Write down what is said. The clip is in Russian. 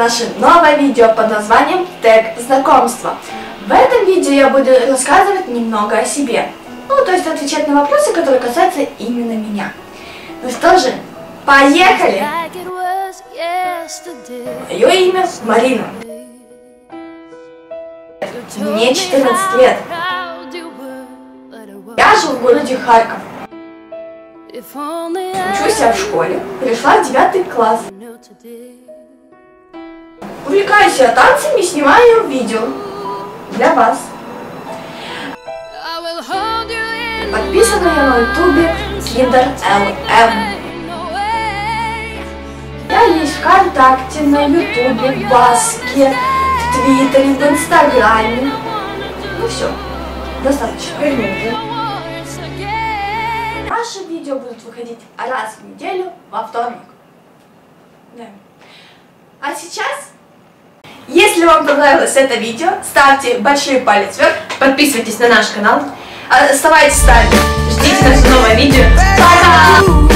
наше новое видео под названием «Тег знакомства». В этом видео я буду рассказывать немного о себе. Ну, то есть отвечать на вопросы, которые касаются именно меня. Ну что же, поехали! Мое имя Марина. Мне 14 лет. Я живу в городе Харьков. Учусь я в школе, перешла в 9 класс. Увлекаюсь я танцами и снимаю видео для вас. Подписана я на ютубе KinderLM. Я есть ВКонтакте, на ютубе, в Баске, в Твиттере, в Инстаграме. Ну все, достаточно. Наши видео будут выходить раз в неделю во вторник. Да. А сейчас, если вам понравилось это видео, ставьте большой палец вверх, подписывайтесь на наш канал, оставайтесь с нами, ждите наше новое видео. Пока!